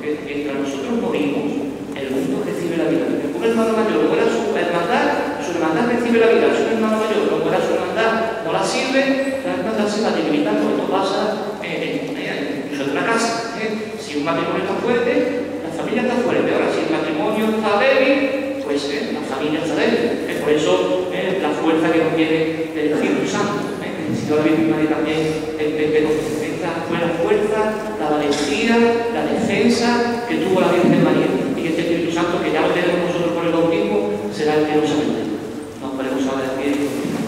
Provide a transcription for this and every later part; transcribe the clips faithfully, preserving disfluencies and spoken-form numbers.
porque mientras nosotros morimos, el mundo recibe la vida. Porque un hermano mayor no muera su hermandad, su hermandad recibe la vida. Si un hermano mayor no muera su hermandad, no la sirve, la hermandad se va debilitando. Esto pasa eh, en, en una casa. ¿eh? Si un matrimonio está fuerte, la familia está fuerte. Ahora, si el matrimonio está débil, pues eh, la familia está débil. Eh, por eso eh, la fuerza que nos viene del Espíritu Santo. Eh, necesito la Virgen María también que nos ofrezca la fuerza, la valentía, la defensa que tuvo la Virgen María. Y que este Espíritu Santo, que ya lo tenemos nosotros por el bautismo, será el que nos ayude. Nos podemos saber aquí.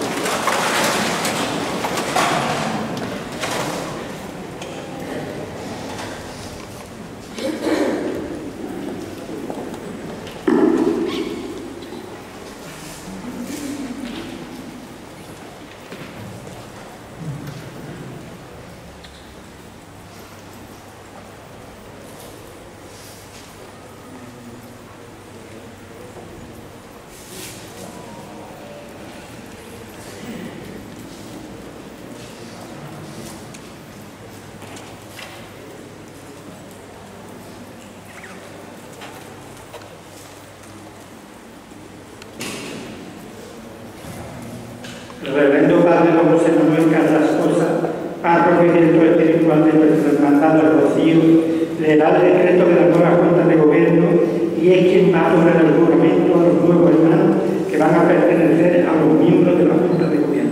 Reverendo Padre Don José Manuel Carrascosa, párroco y director espiritual de nuestra hermandad del Rocío, le da el decreto de la nueva Junta de Gobierno y es quien va a tomar el juramento a los nuevos hermanos que van a pertenecer a los miembros de la Junta de Gobierno.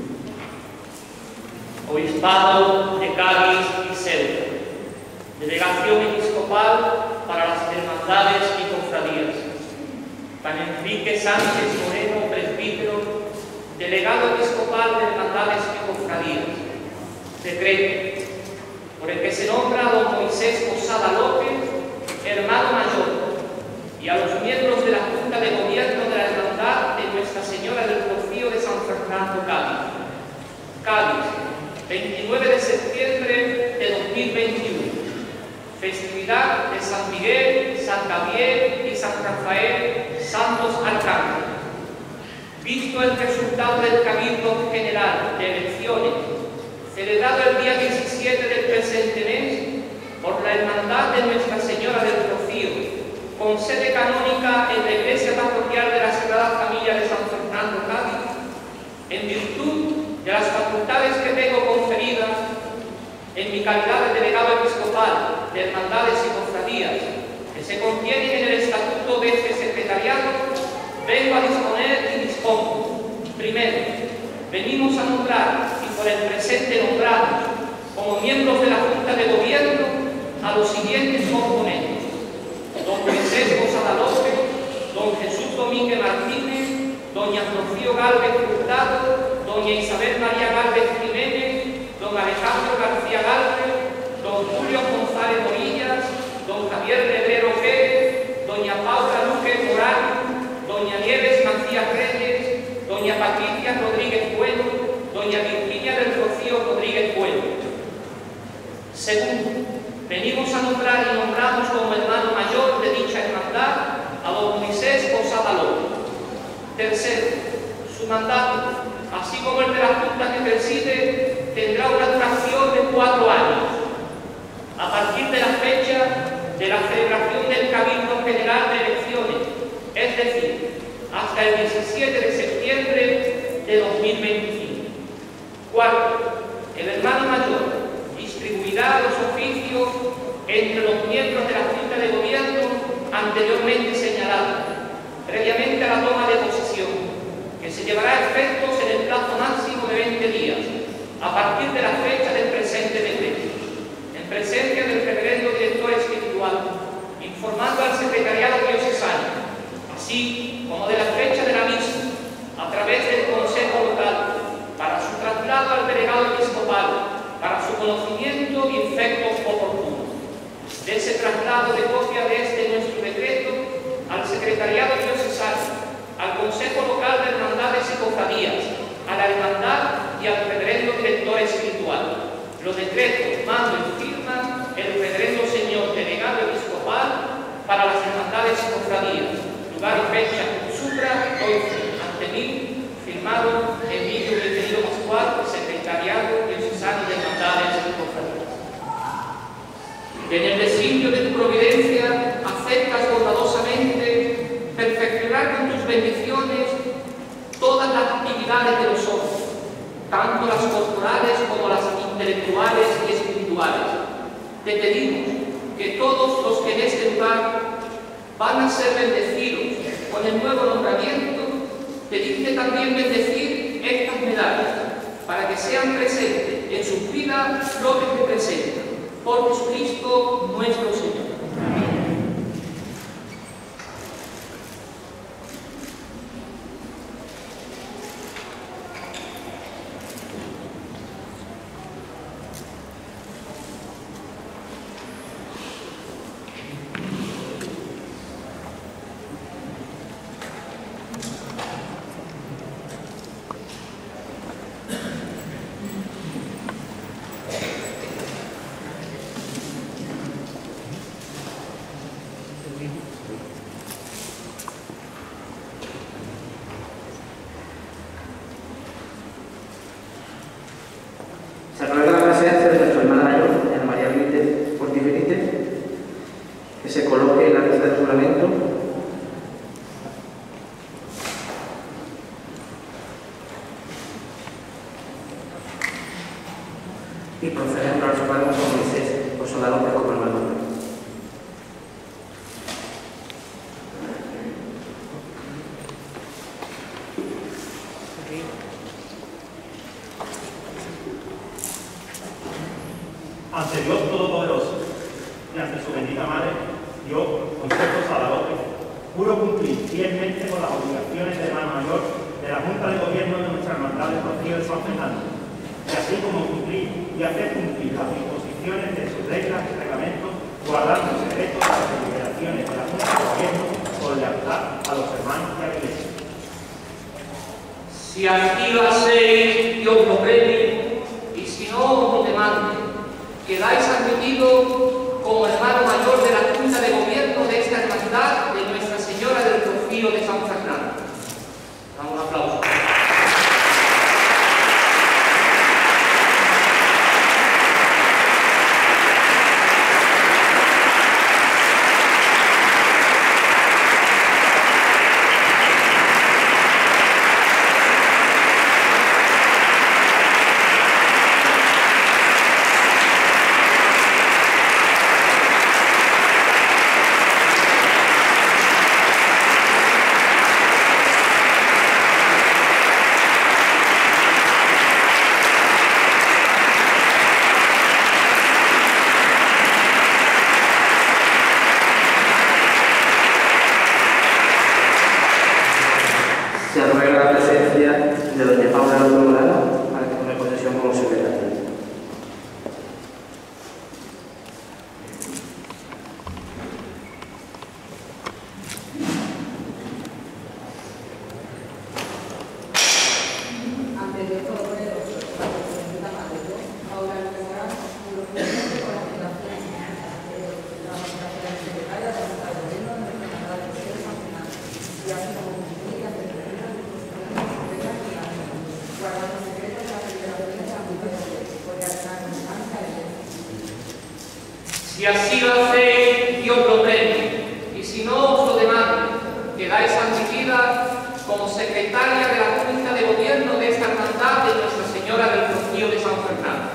Obispado de Cádiz y Ceuta, Delegación Episcopal para las Hermandades y Cofradías, San Enrique Sánchez Moreno, presbítero, Delegado Episcopal de Hermandades y Cofradías. Decreto por el que se nombra a don Moisés Posada López, hermano mayor, y a los miembros de la Junta de Gobierno de la Hermandad de Nuestra Señora del Rocío de San Fernando, Cádiz. Cádiz, veintinueve de septiembre de dos mil veintiuno. Festividad de San Miguel, San Gabriel y San Rafael, santos arcángeles. Visto el resultado del Cabildo General de Elecciones, celebrado el día diecisiete del presente mes por la Hermandad de Nuestra Señora del Rocío, con sede canónica en la Iglesia Parroquial de la Sagrada Familia de San Fernando, Cádiz, en virtud de las facultades que tengo conferidas en mi calidad de delegado episcopal de Hermandades y Cofradías, que se contienen en el Estatuto de este Secretariado, vengo a disponer y dispongo. Primero, venimos a nombrar, y por el presente nombramos, como miembros de la Junta de Gobierno, a los siguientes componentes: don Moisés Posada López, don Jesús Domínguez Martínez, doña Rocío Gálvez Hurtado, doña Isabel María Gálvez Jiménez, don Alejandro García Gálvez, don Julio González Morillas, don Javier Rebrero Pérez, doña Paula Luque Morán, doña Nieves Macías Reyes, doña Patricia Rodríguez Bueno, doña Virginia del Rocío Rodríguez Bueno. Segundo, venimos a nombrar y nombramos como hermano mayor de dicha hermandad a don Moisés Posada López. Tercero, su mandato, así como el de la Junta que preside, tendrá una duración de cuatro años, a partir de la fecha de la celebración del Cabildo General de Elecciones, es decir, hasta el diecisiete de septiembre de dos mil veinticinco. Cuarto, el hermano mayor distribuirá los oficios entre los miembros de la Junta de Gobierno anteriormente señalados, previamente a la toma de posesión, que se llevará a efectos en el plazo máximo de veinte días, a partir de la fecha del presente decreto, en presencia del reverendo director espiritual, informando al secretariado diocesano, así como de la fecha de la misma, a través del Consejo Local, para su traslado al delegado episcopal, para su conocimiento y efectos oportunos. De ese traslado de copia de este nuestro decreto al secretariado diocesano, al Consejo Local de Hermandades y Cofradías, a la Hermandad y al reverendo director espiritual. Los decretos mando y firma el reverendo señor delegado episcopal para las Hermandades y Cofradías. Lugar y fecha supra doce ante mí, firmado Emilio Bienvenido Pascual, secretariado diocesano de Hermandades y Cofradías. que en el designio de tu providencia aceptas bondadosamente perfeccionar con tus bendiciones todas las actividades de los hombres, tanto las corporales como las intelectuales y espirituales. Te pedimos que todos los que en este lugar van a ser bendecidos con el nuevo nombramiento, te dice también bendecir estas medallas, para que sean presentes en sus vidas lo que representan, por Jesucristo nuestro Señor. Se ruega la presencia de nuestra hermana mayor, Ana María Benítez Ortiz Benítez, que se coloque en la lista de juramento. Y procedemos a los padres con Moisés, por soldado de como hermano. Ante Dios Todopoderoso y ante su bendita Madre, yo, Concepto Saladote, juro cumplir fielmente con las obligaciones de hermano mayor de la Junta de Gobierno de nuestra Hermandad de Rocío de San Fernando, y así como cumplir y hacer cumplir las disposiciones de sus reglas y reglamentos, guardando el secreto de las deliberaciones de la Junta de Gobierno con lealtad a los hermanos y a la Iglesia. Si así lo hacéis, Dios lo premie, y si no, os lo demande. Quedáis admitidos como hermano mayor de la Junta de Gobierno de esta hermandad de Nuestra Señora del Rocío de San Fernando. Damos un aplauso. Se ruega la presencia de doña Paula López Morano para que tome posesión como secretaria. Ante Dios Todopoderoso, ante su bendita Madre, yo, Paula López Morano, juro firmemente con las obligaciones de la Administración Secretaria de la Junta de Gobierno de nuestra Hermandad de Rocío de San Fernando, y así como cumplir y hacer cumplir las disposiciones de sus reglas y reglamentos, guardando el secreto de las deliberaciones de la Junta de Gobierno, por lealtad y constancia a la Iglesia. Si así lo hacéis, Dios lo premie, y si no, os lo demande. Quedáis admitida como secretaria de la Junta de Gobierno de esta hermandad de Nuestra Señora del Rocío de San Fernando.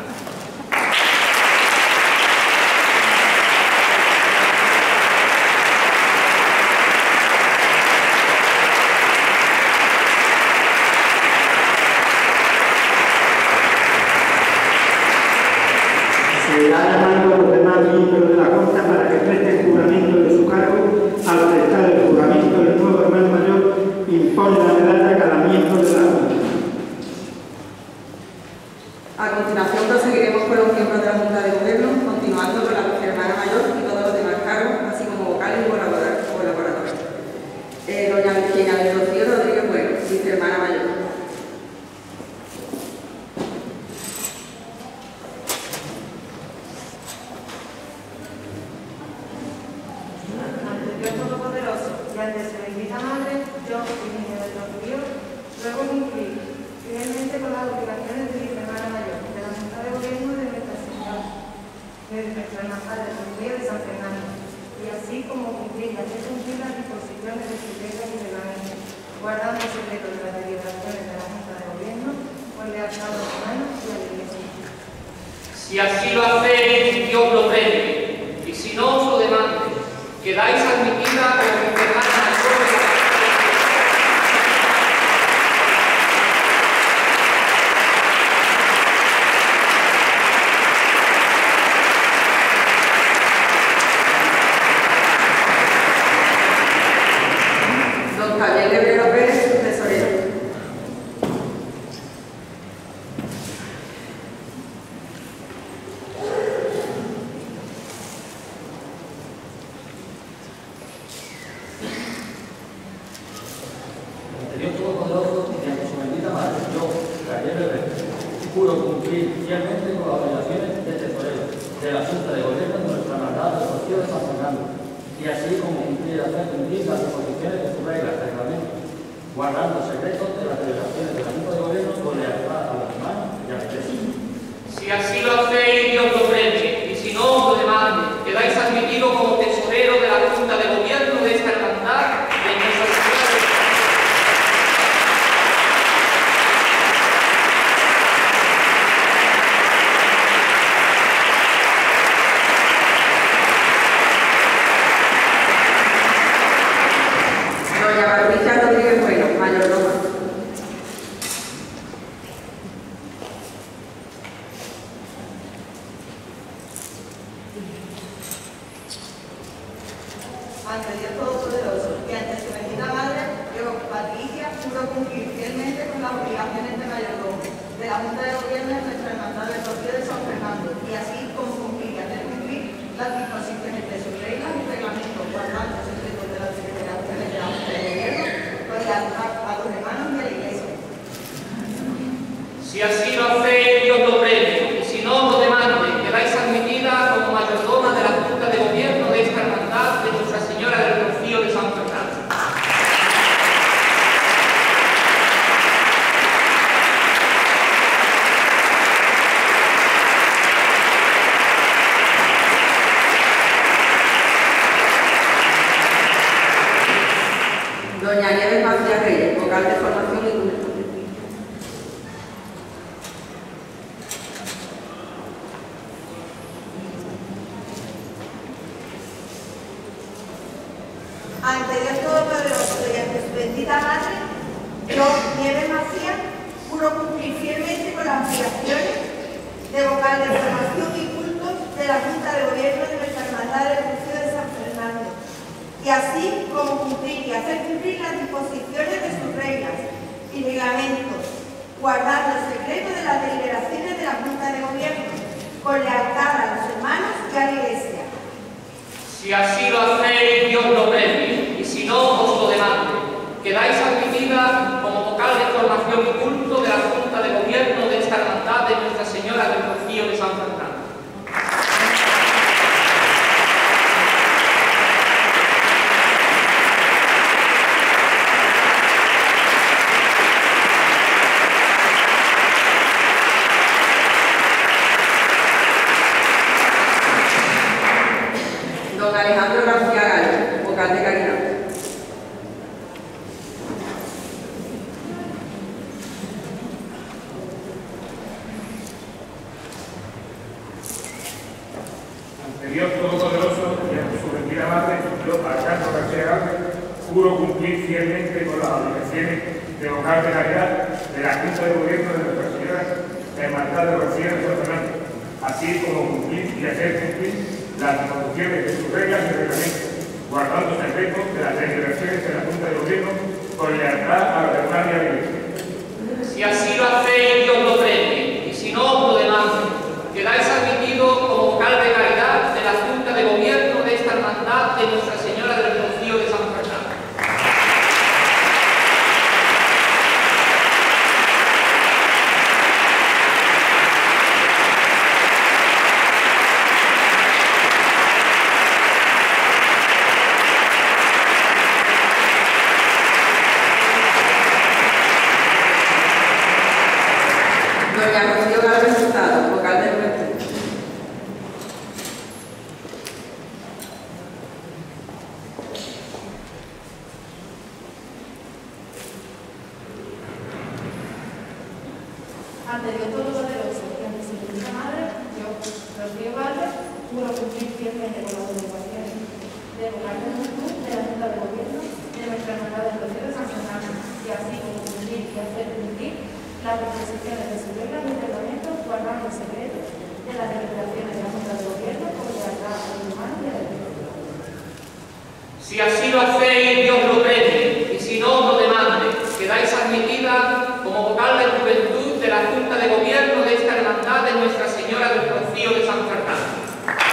Se da la mano a los demás miembros de la Junta para que presten juramento de su cargo. Al prestar el juramento del nuevo hermano mayor, impone la medalla a cada miembro de la Junta. A continuación proseguiremos con los miembros de la Junta de Gobierno, continuando con la vicehermana mayor y todos los demás cargos, así como vocales y colaboradores. Eh, doña Virginia del Rocío Rodríguez Bueno, vicehermana mayor. Ante Dios Todopoderoso y ante su bendita Madre, yo, Virginia del Rocío, ruego cumplir fielmente con las obligaciones de vicehermana mayor de la Junta de Gobierno de Nuestra Señora, de nuestra Hermandad del Rocío de San Fernando, y así como cumplir y hacer cumplir las disposiciones de sus reglas y reglamentos, guardando el secreto de las deliberaciones de la Junta de Gobierno, con lealtad a los hermanos y a la Iglesia. Si así lo hacéis, Dios lo premie, y si no os lo demande, quedáis admitida como mi hermana mayor de la Don Javier Lebrero Pérez, tesorero. Ante Dios Todopoderoso y ante su bendita Madre, yo, Javier Lebrero, juro cumplir fielmente con las obligaciones de tesorero de la Junta de Gobierno de nuestra Hermandad del Rocío de San Fernando, y así como cumplir y hacer cumplir las disposiciones de sus reglas de reglamento, guardando secretos de las deliberaciones de la Junta de Gobierno con lealtad a los hermanos y a la Iglesia. Si así lo hacéis, Dios lo premie, y si no os lo demande, quedáis admitido como tesorero de la Junta de Gobierno de esta hermandad de nuestra Señora de Doña Patricia Rodríguez Bueno, mayordoma. Ante Dios Todopoderoso y ante su bendita Madre, yo, Patricia, juro cumplir fielmente con las obligaciones de mayordomo de la Junta de Gobierno de nuestra Hermandad del Rocío de San Fernando, y así como cumplir y hacer cumplir las disposiciones de sus reglas y reglamentos, guardando los secretos de las deliberaciones de la Junta de Gobierno, con lealtad a los hermanos y a la Iglesia. Si así lo hacéis, Dios lo premie, y si no os lo demande, quedáis admitida como mayordoma de la Junta de Gobierno de esta hermandad de Nuestra Señora del Rocío de San Fernando. Doña Nieves Macías Reyes, vocal de formación y culto. Ante Dios Todopoderoso y ante su bendita Madre, yo, Nieves Macías, juro cumplir fielmente con las obligaciones de vocal de formación y culto de la Junta de Gobierno de nuestra Hermandad del Rocío de San Fernando, y así como cumplir y hacer cumplir las disposiciones de sus reglas y reglamentos, guardando el secreto de las deliberaciones de la Junta de Gobierno, con lealtad a los hermanos y a la Iglesia. Si así lo hacéis, Dios lo premie, y si no os lo demande, quedáis admitida como vocal de formación y culto de la Junta de Gobierno de esta hermandad de Nuestra Señora del Rocío de San Fernando. Don Alejandro García Gallo, vocal de Caridad. Ante Dios Todopoderoso y ante su bendita Madre, yo, Alejandro García Gallo, juro cumplir fielmente con las obligaciones de vocal de caridad de la Junta de Gobierno de Nuestra Señora de Hermandad de Rocío de San Fernando, así como cumplir y hacer cumplir las disposiciones de sus reglas y reglamentos, guardando secretos de las deliberaciones de la Junta de Gobierno con lealtad a la hermana y a la Iglesia. Si así lo hacéis, Dios lo premie, y si no os lo demande, quedáis admitido como vocal de caridad de la Junta de Gobierno de esta hermandad de Nuestra Señora del Rocío de San Fernando. Doña Rocío Galvez Hurtado, vocal de Juventud. Ante Dios Todopoderoso y ante su Santa Madre, yo, Rocío Valde, juro cumplir fielmente con las obligaciones de vocal de juventud de la Junta de Gobierno de nuestra Hermandad del Rocío de San Fernando, y así como cumplir y hacer cumplir las disposiciones de su regla de reglamento, guardando el secreto de las deliberaciones de la Junta de Gobierno con lealtad a los humanos y a la Iglesia. Si así lo hacéis, Dios lo premie, y si no, lo demande. Quedáis admitida como vocal de juventud de la Junta de Gobierno de esta hermandad de Nuestra Señora del Rocío de San Fernando.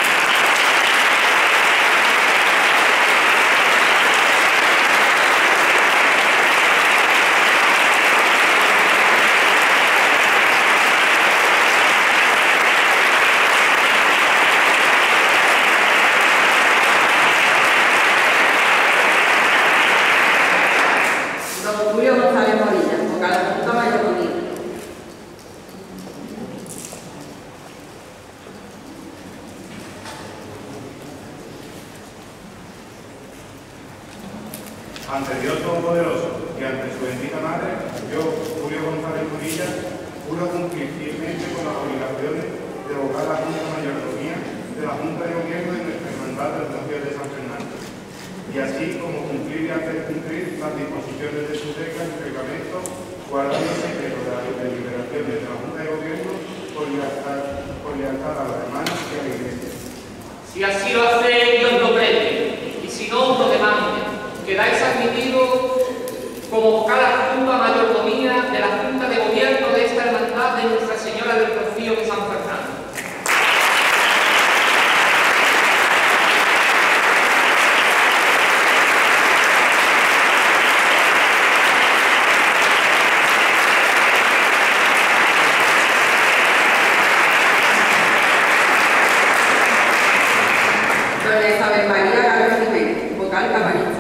Ante Dios Todopoderoso y ante su bendita Madre, yo, Julio González Murilla, juro cumplir fielmente con las obligaciones de vocal a la Junta de Mayordomía de la Junta de Gobierno de nuestra Hermandad del Rocío de San Fernando, y así como cumplir y hacer cumplir las disposiciones de sus reglas y reglamentos, guardando el secreto de las deliberaciones de la Junta de Gobierno por lealtad, por lealtad a los hermanos y a la Iglesia. Si así lo hacéis, Dios lo premie, y si no, lo demande. Quedáis admitidos como vocal adjunto a mayordomía de la Junta de Gobierno de esta hermandad de Nuestra Señora del Rocío de San Fernando. Doña Isabel María Carlos Jiménez, vocal camarista.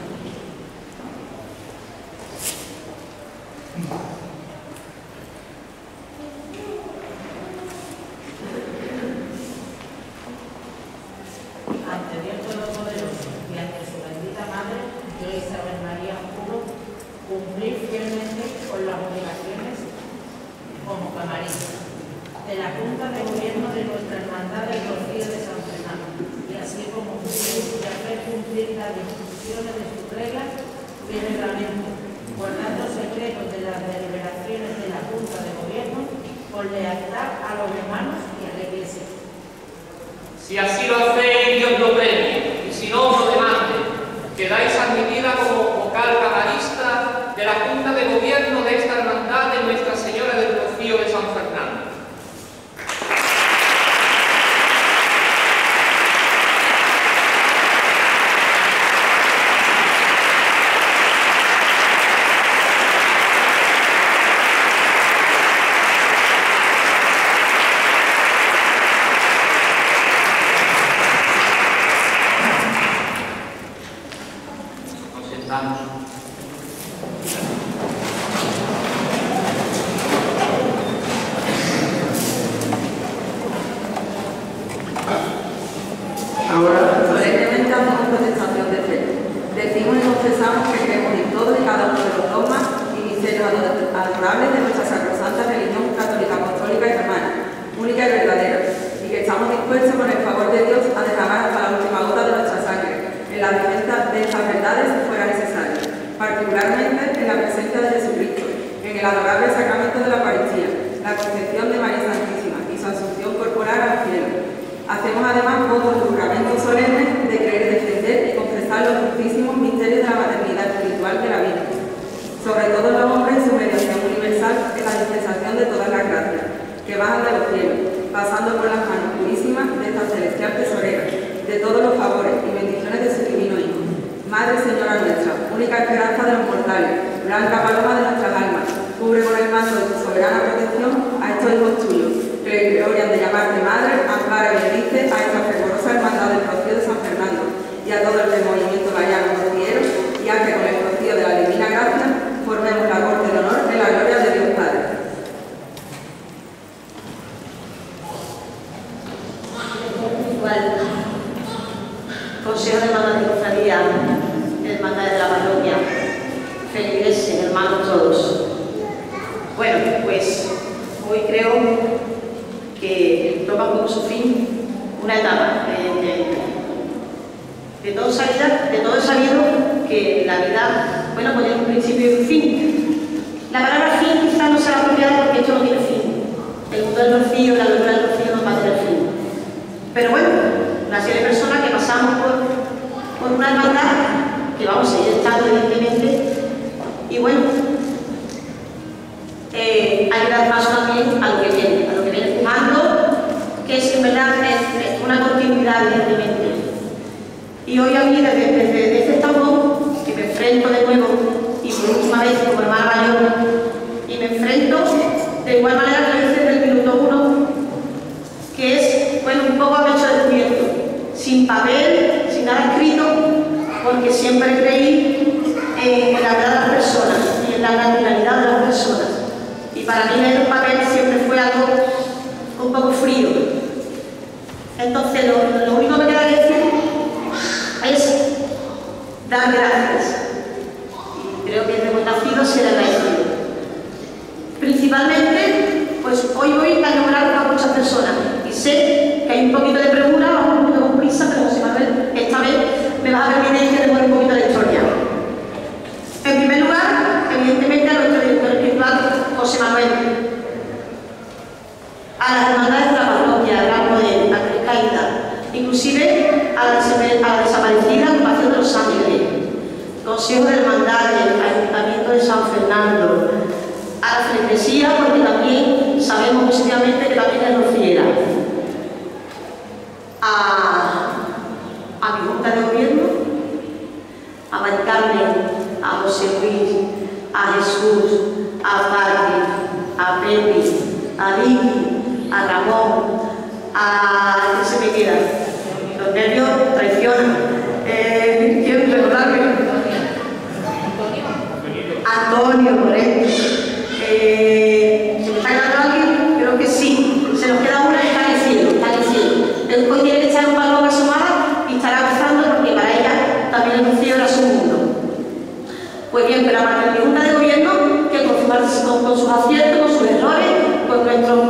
Ante Dios Todopoderoso y ante su bendita Madre, yo, Isabel María, juro cumplir fielmente con las obligaciones como camarista de la Junta de Gobierno de nuestra Hermandad del Rocío de San Fernando, y así como cumplir y hacer cumplir las disposiciones de sus reglas y reglamento, guardando secretos de las deliberaciones de la Junta de Gobierno con lealtad a los hermanos y a la Iglesia. Si así lo hacéis, Dios lo premie, y si no, lo demande. Quedáis admitida como vocal camarista de la Junta de Gobierno de esta hermandad de Nuestra Señora del Rocío de San Fernando. Ahora, solemnemente hacemos protestación de fe. Decimos y confesamos que creemos en todos y cada uno de los dogmas y misterios adorables de nuestra sacrosanta religión católica, apostólica y romana, única y verdadera, y que estamos dispuestos con el favor de Dios a derramar hasta la última gota de nuestra sangre en la defensa de estas verdades si fuera necesario, particularmente en la presencia de Jesucristo, en el adorable sacramento de la Eucaristía, la concepción de María Santísima y su asunción corporal al cielo. Hacemos además votos de juramento solemne de creer, defender y confesar los justísimos misterios de la maternidad espiritual de la Virgen, sobre todos los hombres en su mediación universal en la dispensación de todas las gracias que bajan de los cielos, pasando por las manos purísimas de esta celestial tesorera, de todos los favores y bendiciones de su divino Hijo. Madre Señora nuestra, única esperanza de los mortales, blanca paloma de nuestras almas, cubre con el manto de tu soberana protección a estos hijos tuyos, que le glorian de llamarte Madre, ampara y bendice a esta fervorosa hermandad del Rocío de San Fernando y a todo el del movimiento mariano rociero, y a que con el rocío de la divina gracia formemos la corte de honor en la gloria de Dios Padre. Igual, Consejo de Hermanas de Cofradía, Hermandad de la Parroquia, feligreses, hermanos todos. Bueno, pues hoy creo que toma como su fin una etapa. De, de, de, todo salida, de todo es sabido que la vida, bueno, pues tiene un principio y un fin. La palabra fin quizás no sea apropiada porque esto no tiene fin. El mundo del rocío, la locura del rocío no va a tener fin. Pero bueno, una serie de personas que pasamos por, por una hermandad, que vamos a seguir estando evidentemente, y bueno, eh, hay que dar paso también a lo que viene, a lo que viene fumando, que es en verdad es, es una continuidad evidentemente. Y hoy a mí desde, desde, desde este tambor, que me enfrento de nuevo, y por última vez como hermana mayor, y me enfrento de igual manera que lo hice desde el minuto uno, que es, bueno, un poco a pecho descubierto, sin papel, sin nada escrito, porque siempre creí en la verdad de las personas y en la naturalidad de las personas. Y para mí leer un papel siempre fue algo un poco frío. Entonces, lo, lo único que me queda decir es dar gracias. Y creo que desde buen nacido se le agradecido. Principalmente, pues hoy voy a nombrar a muchas personas y sé que hay un poquito de premura, un poquito con prisa, pero José Manuel, esta vez me vas a permitir que te mueva un poquito la historia. En primer lugar, evidentemente a nuestro director espiritual, José Manuel, a las hermandades de la parroquia, Gran Poder, a Tres Caídas, inclusive a la, a la desaparecida agrupación de los Ángeles, Consejo de Hermandades, Ayuntamiento de San Fernando, a la feligresía, porque también sabemos positivamente que también es rociera, a, a mi Junta de Gobierno, a Mari Carmen, a José Luis, a Jesús, a Pati, a Pepi, a Vicky, a Ramón, a... ¿qué se me queda? Los nervios traicionan. Eh, ¿Quiero recordarme? Antonio, correcto. Eh, ¿Se me está quedando alguien? Creo que sí. Se nos queda una que está en el cielo, está en el cielo. Hoy tiene que echar un balón asomada y estará gozando porque para ella también el cielo era su mundo. Pues bien, pero para la Junta de Gobierno, que con, con, con sus aciertos, con sus errores, con nuestros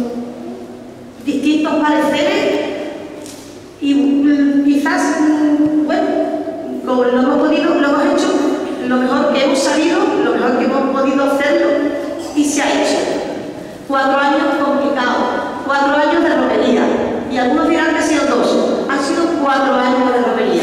distintos pareceres, y mm, quizás, mm, bueno, como lo hemos podido, lo hemos hecho, lo mejor que hemos sabido, lo mejor que hemos podido hacerlo, y se ha hecho. Cuatro años complicados, cuatro años de romería, y algunos dirán que han sido dos, han sido cuatro años de romería.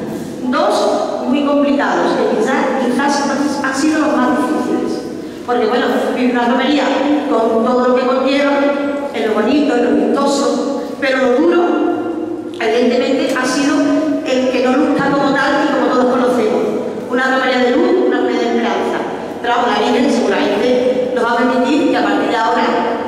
Dos muy complicados, que quizás, quizás han sido los más difíciles. Porque bueno, vivir una romería con todo lo que conlleva, en lo bonito, en lo vistoso, pero lo duro, evidentemente, ha sido el que no luzca como tal y como todos conocemos. Una romería de luz, una romería de esperanza. Pero la Virgen seguramente nos va a permitir que a partir de ahora,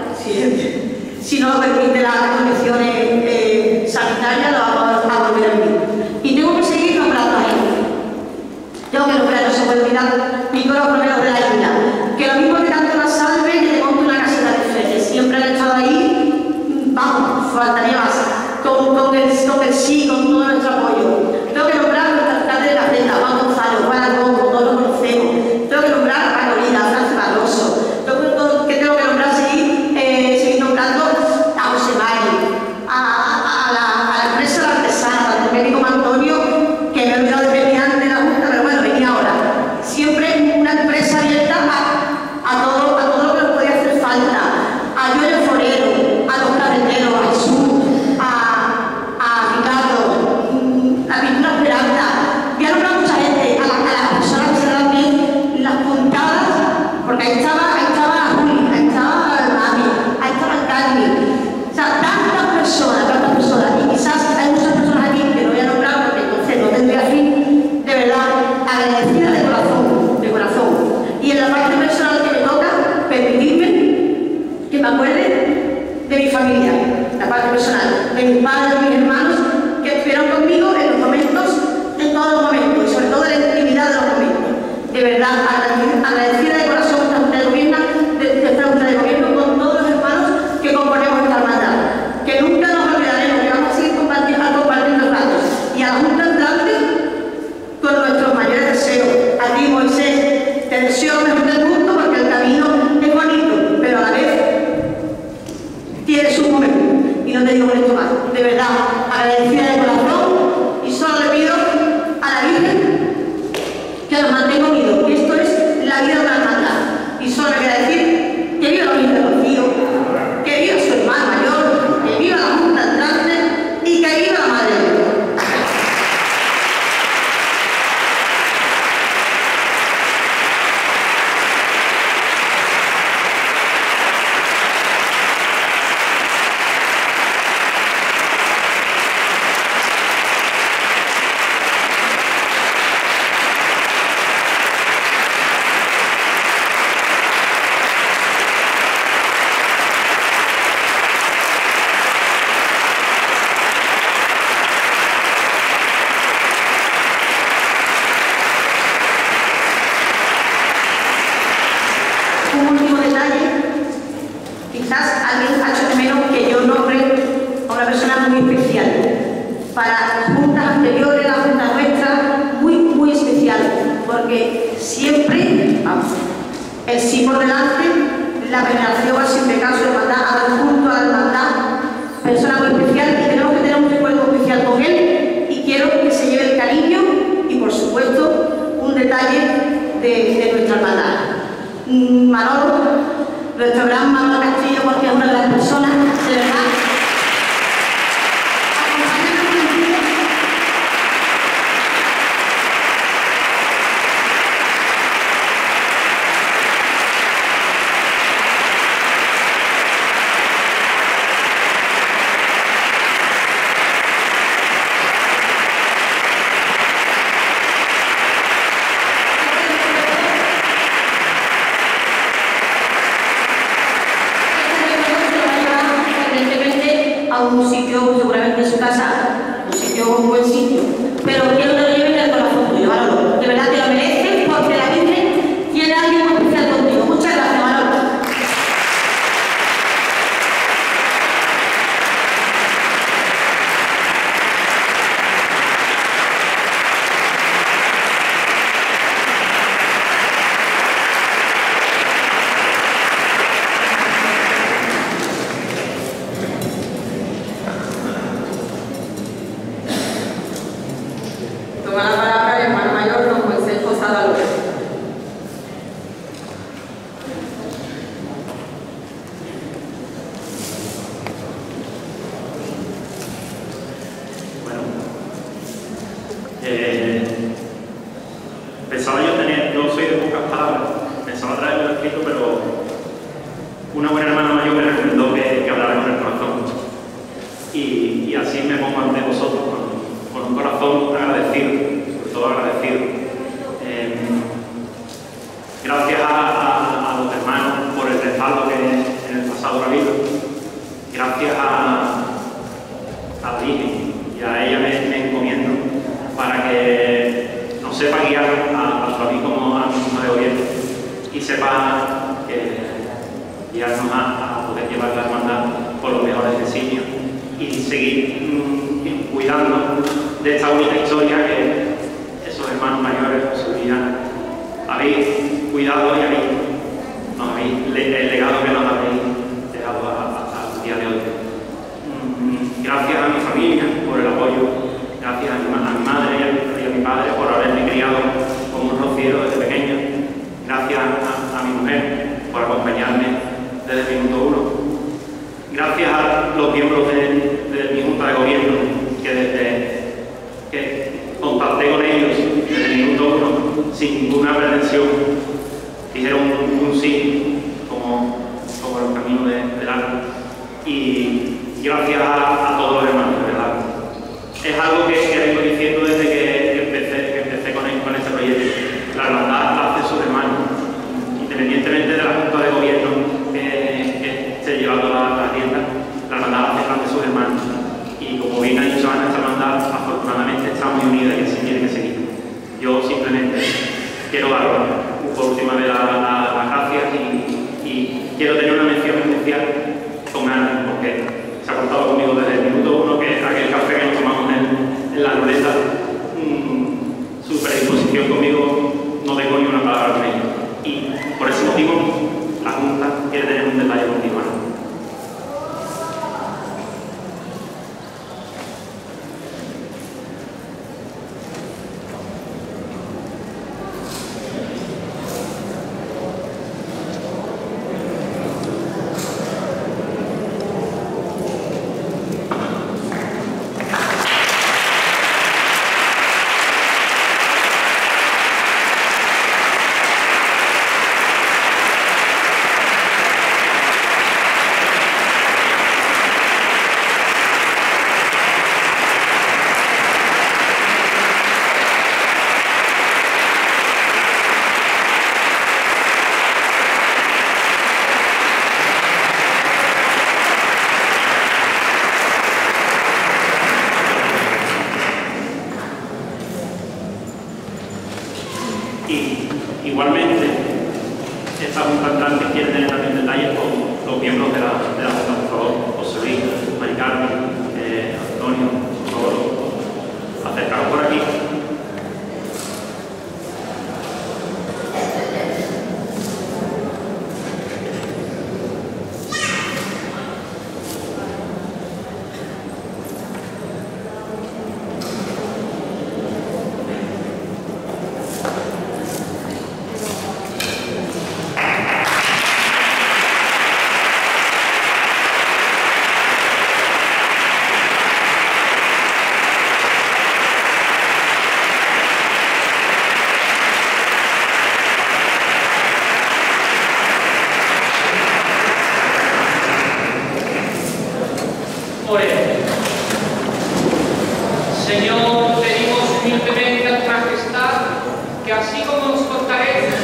si, si no lo permite las condiciones eh, sanitarias, lo vamos a volver a vivir. Y tengo que seguir nombrando a gente. Tengo que nombrar, no se puede olvidar, Nicolás Romero de la Isla, que lo mismo que tanto la salve que te monte una casita de fletes. Siempre han estado ahí, vamos, faltaría más, con, con, el, con el sí, con todo nuestro apoyo. Tengo que nombrar a nuestra alcalde de la Frente, Juan Gonzalo, Juan Alcón, todos lo conocemos. Tengo que nombrar a Carolina, a Francis Barroso. Tengo que, tengo que nombrar, seguir, eh, seguir nombrando a José Mari, a, a, a, la, a la empresa de la artesana, al médico Antonio, que me he olvidado de venir antes de la Junta, pero bueno, venía ahora. Siempre una empresa abierta a, a, todo, a todo lo que nos podía hacer falta. A Yoyo Forero, a los carreteros, a Jesús, a, a Ricardo, a Pintura Esperanza. Voy a nombrar a mucha gente, a, la, a las personas que se dan bien las puntadas, porque ahí estaba, ahí estaba Juli, ahí estaba Mami, ahí estaba Candy. O sea, tantas personas, tantas personas, y quizás hay muchas personas aquí que no voy a nombrar porque entonces no tendría fin, de verdad, agradecida de corazón, de corazón. Y en la parte personal que me toca, permitirme que me acuerde de mi familia, la parte personal, de mis padres, de mis hermanos, que estuvieron conmigo en los momentos, en todos los momentos, y sobre todo en la intimidad de los momentos. De verdad, agradecida de corazón a esta Junta de Gobierno, de, de esta Junta de Gobierno con todos los hermanos que componemos esta hermandad. Que nunca nos olvidaremos, que vamos a seguir compartiendo, compartiendo ratos. Y a la Junta entrante, con nuestros mayores deseos. A ti, Moisés, te deseo lo mejor del mundo porque el camino es bonito, pero a la vez podido con esto más. De verdad, agradecida de corazón y solo le pido a la Virgen que los mantenga unidos, que esto es la vida de una hermandad. Y solo le voy a decir que viva la Virgen de Rocío, que viva su hermano mayor, que viva la Junta entrante y que viva la Madre de Dios. Y igualmente, esta junta entrante quiere tener también detalles con los miembros de la, de la junta, por favor. José Luis, Mari Carmen, eh, Antonio, por favor, acercaros por aquí. Señor, pedimos humildemente a tu majestad que así como nos contaréis